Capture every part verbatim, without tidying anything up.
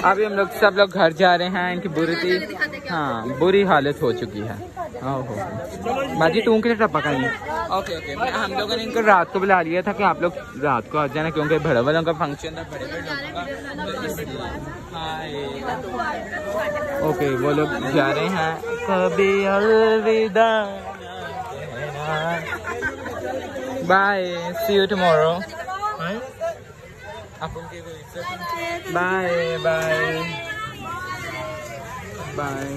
अभी हम लोग सब लोग घर जा रहे हैं। इनकी बुरी थी, हाँ बुरी हालत हो चुकी है। बाजी तुम के लिए टप्पा खाएंगे। ओके ओके, हम लोगों ने इनको रात को बुला लिया था कि आप लोग रात को आ जाना, क्योंकि बड़े वालों का फंक्शन था, बड़े बड़े लोगों का। ओके वो लोग जा रहे हैं। कभी अलविदा, bye, see you tomorrow. Bye bye bye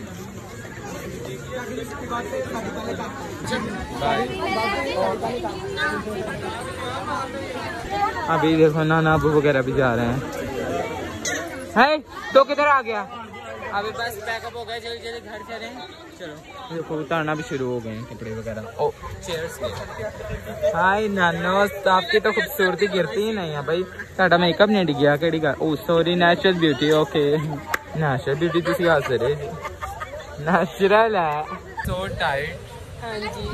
अभी देखो नाना अबू वगैरह भी जा रहे हैं। है तो किधर आ गया? अभी बस पैकअप हो गया, जल्दी जल्दी घर चले। चलो देखो उतारना भी शुरू हो गए हैं कपड़े वगैरह। ओ चेयर्स के। हाय नानो, आपकी तो खूबसूरती गिरती ही नहीं है भाई। साडा मेकअप नहीं डिग्या केड़ी गल। Oh sorry, natural beauty. Okay natural beauty तुसी हस रहे जी, नेचुरल है। So tight. हाँ जी।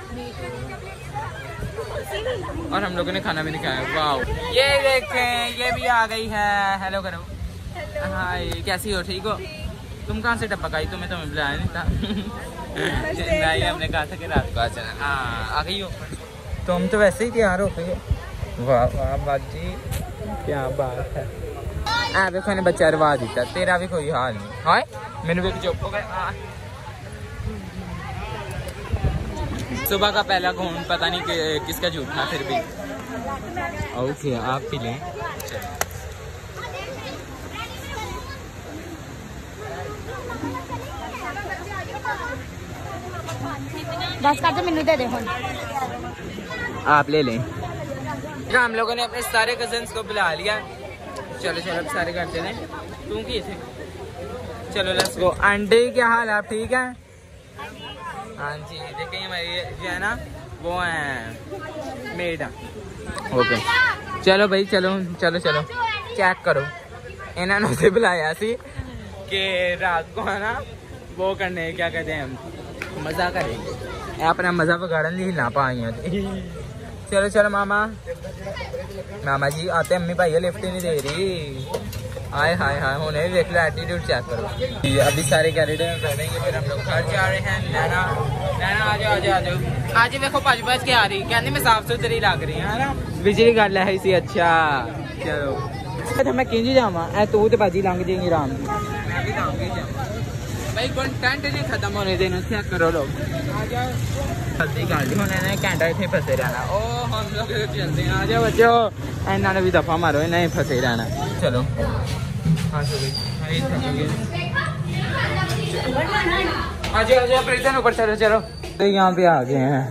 और हम लोगों ने खाना भी नहीं खाया। वाओ, ये देखें ये भी आ गई है। हेलो करो। हाय कैसी हो, ठीक हो? तुम कहाँ से टपक आई? तुम्हें तो मैं बुलाया नहीं था। नहीं हमने कहा था कि रात को आ जाना। हाँ आ गई हो तुम तो वैसे ही तैयार हो गई। वाह वाह बाजी क्या बात है। आ देखो ने बच्चा रवा दिता, तेरा भी कोई हाल नहीं। हाय मैंने भी चुप हो गए। सुबह का पहला खून पता नहीं कि, किसका झूठना फिर भी। ओके आप पी लें। दस का तो मैंने दे दे। आप ले लें। हम लोगों ने अपने सारे कजन्स को बुला लिया। चलो चलो अब सारे घर चले। तू की थे? चलो लेट्स गो। आंटी क्या हाल है, आप ठीक है? हाँ जी देखिए हमारी जो है ना वो है मेड। ओके चलो भाई चलो चलो चलो चेक करो। इन्होंने से बुलाया सी कि रात को है ना वो करने क्या कहते हैं मजा करेंगे। अपना मजा बिगाड़न ली ना पाई। चलो चलो मामा मामा जी आते अम्मी भाई लिफ्ट ही नहीं दे रही। हाय हाय हाय होने देख लो एटीट्यूड चेक करो। अभी सारे कैरेक्टर बैठेंगे फिर हम लोग घर जा रहे हैं। नैना नैना आ जाओ आ जाओ आ जाओ। आज देखो पाँच बज के आ रही, कहने में साफ सुथरी लग रही है ना। बिजली गल है इसी। अच्छा चलो मैं किंजी जावा ए तू तो बाजी लंघ जाएंगी आराम से। मैं भी लंघ जाऊँ भाई, कंटेंट नहीं खत्म होने देना। चेक करो लोग जल्दी गाड़ी होने ने घंटा इतने फंसे रहना। ओ हम लोग चलते हैं। आ जाओ बच्चों, इन्होंने भी दफा मारो, नहीं फंसे रहना। चलो हाँ चलो आ जाओ आ जाओ प्रेजन ऊपर चलो चलो। तो यहाँ पे आ गए हैं।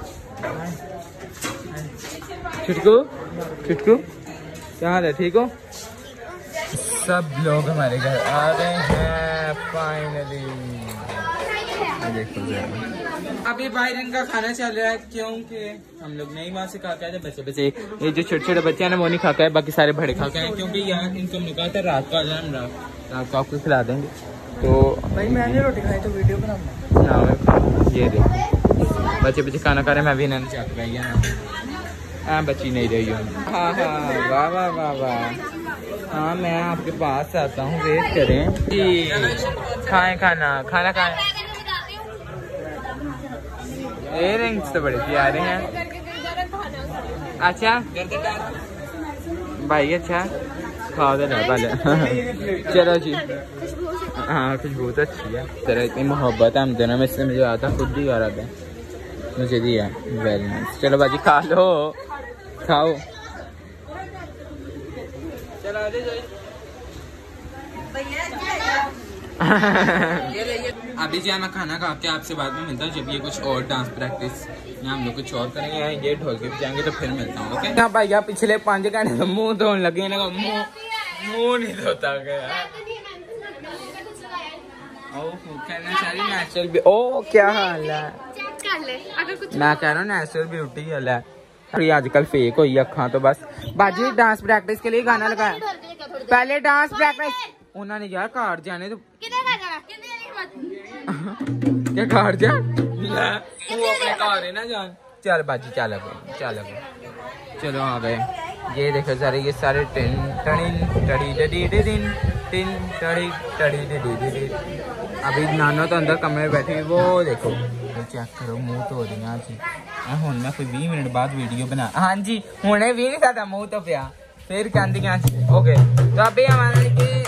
छुटकू छुटकू क्या हाल है, ठीक हो? सब लोग हमारे घर आ गए हैं फाइनली। देखो अभी बाहर इनका खाना चल रहा है क्योंकि हम लोग नहीं वहाँ से खा के आए थे। बच्चे बच्चे ये जो छोटे छोटे बच्चे हैं ना वो नहीं खा के आए, बाकी सारे बड़े खा के आए। क्योंकि यहाँ इनको हमने कहा था रात को आ जाए, हम रात को आपको खिला देंगे। तो भाई मैंने रोटी खाई तो वीडियो बनाऊंगा ना। ये देखो बच्चे बच्चे खाना खा रहे हैं, मैं भी इन्होंने चाक पाई है। हाँ बच्ची नहीं रही हूँ। हाँ हाँ वाह वाह वाह वाह। हाँ मैं आपके पास आता हूँ, वेट करें जी। खाएं खाना खाना खाएं। इयररिंग्स तो बड़े प्यारे हैं। अच्छा भाई अच्छा खाओ तो ना पहले। चलो जी हाँ खुशबू तो अच्छी है। तरह इतनी मोहब्बत है हम दोनों में से, मुझे आता खुद ही आ रहा था, मुझे दिया वेरी नाइस। चलो बाजी खा लो खाओ। चलो अभी जो मैं खाना खा के आपसे बाद में मिलता हूँ जब ये कुछ और डांस प्रैक्टिस या हम लोग कुछ और करेंगे या ये ढोल के जाएंगे तो फिर मिलता हूँ। ओके ना भाई पिछले पाँच घंटे मुंह धोने लगे ना, मुंह मुंह नहीं धोता गया। नेचुरल ओ क्या हाल है, मैं कह रहा हूँ नेचुरल ब्यूटी है। आजकल फेक हुई अखा तो बस। बाजी डांस प्रैक्टिस के लिए गाना लगाया, पहले डांस प्रैक्टिस उन्होंने यार कार जाने तो क्या कार जा तू अपने कार है ना जान। चल बाजी चल चल चलो आ गए। ये देखो सारे ये सारे टिन टनिन टड़ी डडी डिन तीन टड़ी टड़ी डी डी डी। अभी नानो तो अंदर कमरे में बैठी, वो देखो चेक करो मुँह तो रही जी। हूँ मैं कोई बीस मिनट बाद वीडियो बना, हाँ जी हमने भी नहीं था मुँह तो पिया फिर कहती ओके। तो अभी हमारे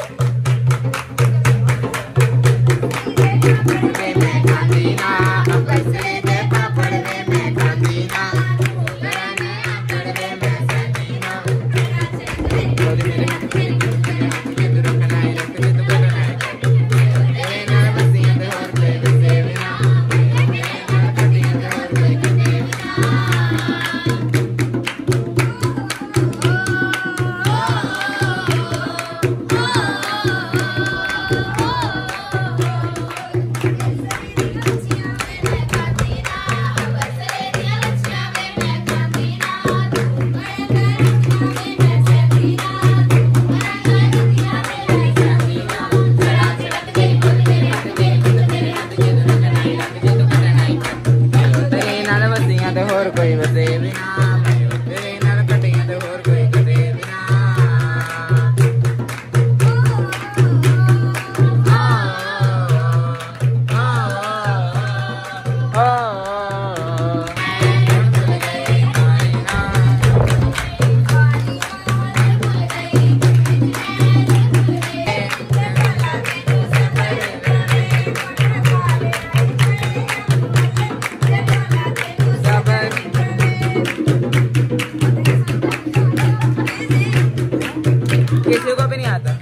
किसी को भी नहीं आता।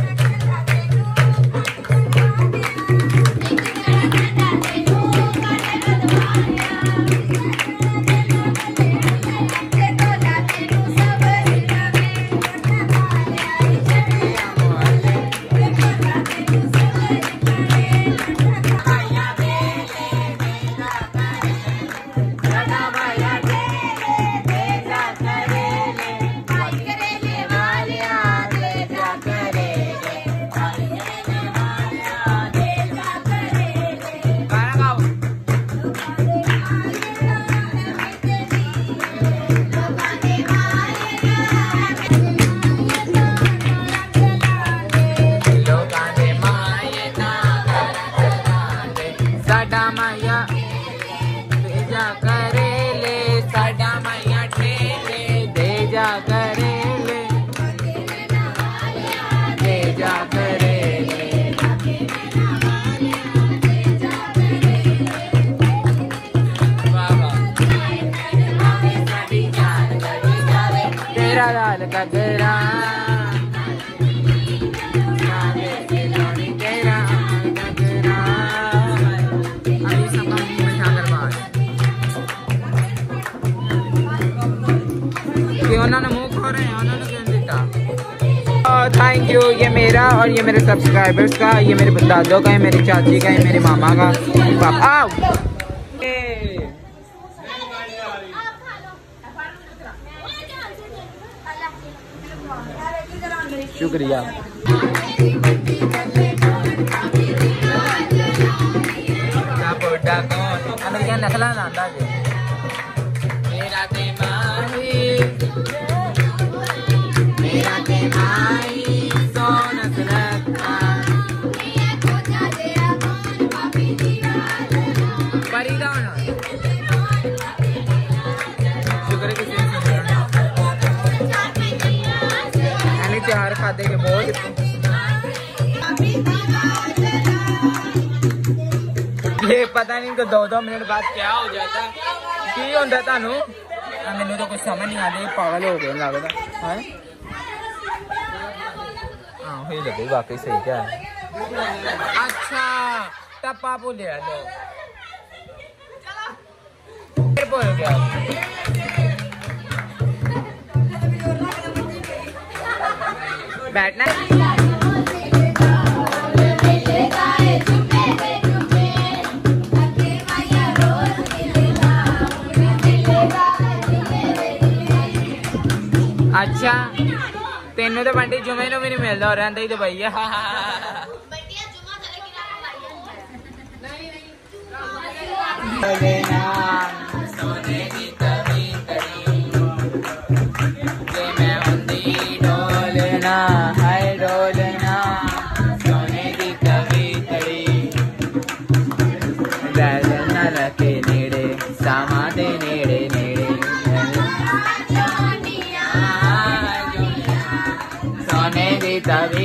लाल कगरा उन्होंने मुँह खो रहे हैं, उन्होंने क्यों दिखा। थैंक यू, ये मेरा और ये मेरे सब्सक्राइबर्स का, ये मेरे दादों का है, मेरी चाची का है, मेरे मामा का, पापा। शुक्रिया। क्या नखला नाता है मेरा ते माही मेरा ते माही सोना सुरक्षा परिदान शुक्र किसी चार खाते के बहुत। ये पता नहीं तो दो दो मिनट बाद क्या हो जाता की होता थानू मैनू तो कुछ समझ नहीं आती, पागल हो गए लगता है। हाँ ही लगे वाकई सही क्या है। अच्छा टप्पा भूलिया लो बोल गया बैठना। अच्छा तेनों तो बंटी जुमे नु भी नहीं मिलता और रहता ही तो भैया। डोलना है डोलना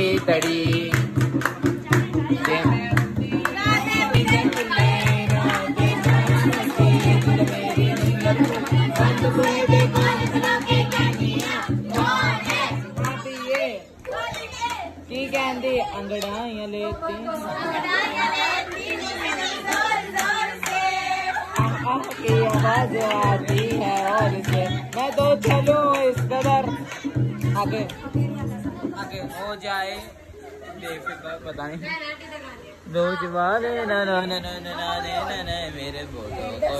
तड़ी की कहती अंगड़ाइयां लेती की आवाज आती है और से मैं तो चलूं इस कदर आगे आगे हो जाए बेफिक्र बताएं रोज वाले ना ना ना ना ना ना ना ना मेरे बोलो को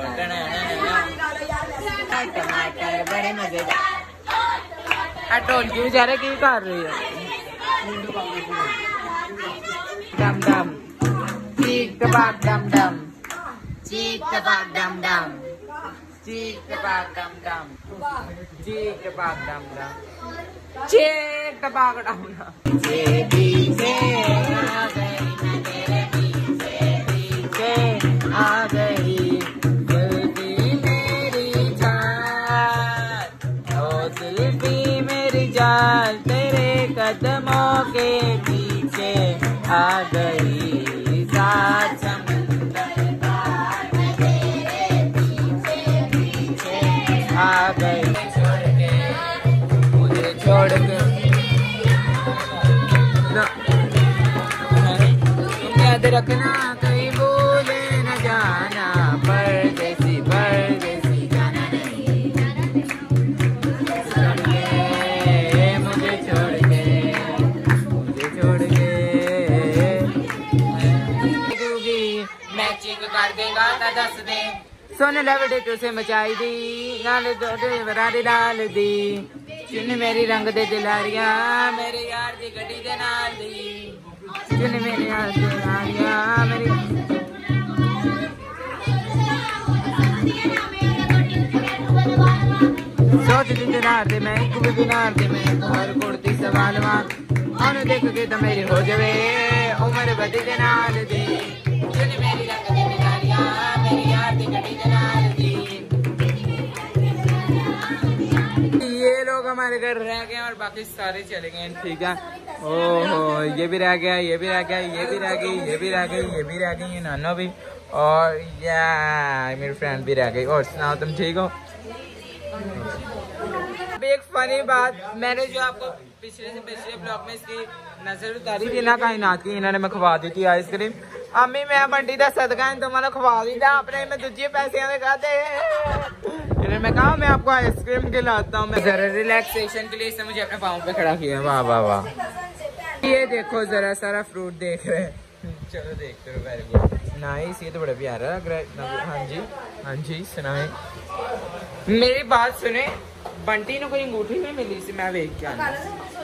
टमाटर बड़े मजेदार अटोल क्यों जा रहे की कर रही है डम डम चीक टपाक डम डम चीक टपाक डम डम चीक टपाक डम डम चीक टपाक डम डम चीक टपाक डम डम ये पीछे आ गई मैं तेरे पीछे पीछे आ गई जुल्फी मेरी जान ओ जुल्फी मेरी जान तेरे कदमों के पीछे आ गई साथ समंदर पार मैं तेरे पीछे पीछे आ गई छोड़ के मुझे छोड़ के तुम याद रखना कहीं भूले न जाना परदेसी परदेसी जाना नहीं छोड़ के मुझे छोड़ के मुझे छोड़ के मैं चीक कर देगा ता दस दे सोने लवड़े तुसे मचाई दी गाल दो बरारी डाल दी चुन मेरी रंग दे दिलारिया मेरे यार दी गड्डी दे नाल दी चुन मेरे यार दे दिलारिया मेरी सोच दी दिनार दे मैं एक भी दिनार दे मैं और कुर्ती सवाल मान और देख के तो मेरी हो जावे उम्र बड़ी दे नाल दी चुन मेरी रंग दे दिलारिया मेरी यार दी गड्डी दे नाल दी ये लोग हमारे घर रह गए और बाकी सारे चले गए ठीक है ओहो ये भी रह गया ये भी रह गया ये भी रह गई ये भी रह गई ये भी रह गई ये नानो भी और या मेरी फ्रेंड भी रह गई और सुनाओ तुम ठीक हो अभी एक फनी बात मैंने जो आपको पिछले से पिछले ब्लॉग में इसकी नजर उतारी थी ना कायनात की इन्होंने मैं खवा दी थी आइसक्रीम अम्मी मैं बंटी का सदका है तुम्हारा खवा दी था अपने में दूसरे पैसे खाते मैं कहा मैं आपको आइसक्रीम खिलाता हूँ मैं जरा रिलैक्सेशन के लिए इसने मुझे अपने पाँव पे खड़ा किया वाह वाह वाह ये देखो जरा सारा फ्रूट देख रहे हैं चलो देखते हो वेरी गुड नाइस ये तो बड़ा प्यारा लग रहा है हाँ जी हाँ जी सुनाए मेरी बात सुने बंटी ने कोई अंगूठी में मिली सी मैं देख के आना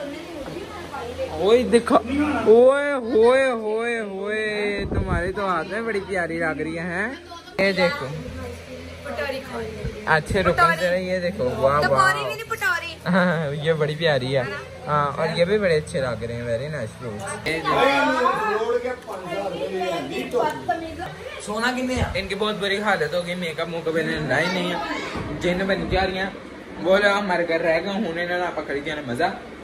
ओए देखो ओए होए होए होए तुम्हारे तो हाथ में बड़ी प्यारी लग रही है ये देखो अच्छे रुको जरा ये देखो वाह वाह हाँ ये बड़ी प्यारी है हाँ और ये भी बड़े अच्छे लग रहे हैं वेरी नाइस फ्रूट सोना कितने इनकी बहुत बुरी हालत होगी मेकअप मुकअप इन्हें ही नहीं है जिन बन जा रही हैं वो लोग हमारे घर रह गए होने ना पकड़ी जाने मजा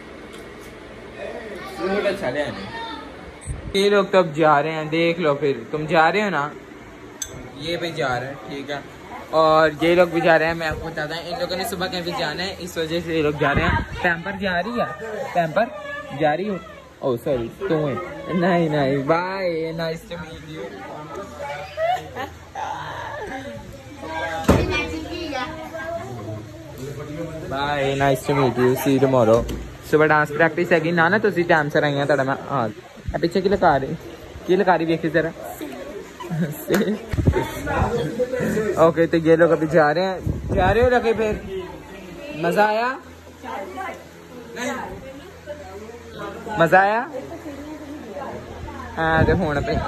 अच्छा ले ये लोग तो अब जा रहे हैं देख लो फिर तुम जा रहे हो ना ये भी जा रहे हैं ठीक है और ये लोग भी जा रहे हैं मैं आपको बताता हूँ इन लोगों ने सुबह कहीं भी जाना है इस वजह से ये लोग जा रहे हैं पैम्पर जा रही है पैम्पर जा रही हो ओह सॉरी तुम नहीं नहीं bye nice to meet you bye nice to meet you see tomorrow सुबह डांस प्रैक्टिस हैगी ना ना तुसी टाइम से आई तुहाडा मैं हाँ पीछे की लगा रही की लगा रही देखी जरा ओके तो ये लोग अभी जा रहे हैं जा रहे हो लगे फिर मजा आया मजा आया हाँ तो फोन पे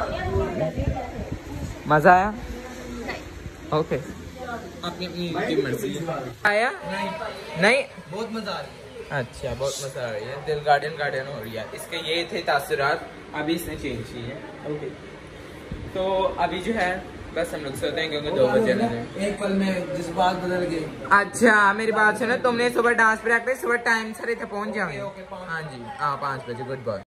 मजा आया ओके अपनी अपनी मर्जी आया नहीं बहुत मजा आ रही है अच्छा बहुत मजा आ रही है दिल गार्डन गार्डन हो रही है इसके ये थे तासुरात अभी इसने चेंज की है ओके तो अभी जो है बस हम लोग सोते हैं क्योंकि दो बजे एक पल में जिस बात बदल गई। अच्छा मेरी बात सुनो, तुमने सुबह डांस प्रैक्टिस सुबह टाइम से पहुंच जाओगे। हाँ जी हाँ पाँच बजे। Good bye.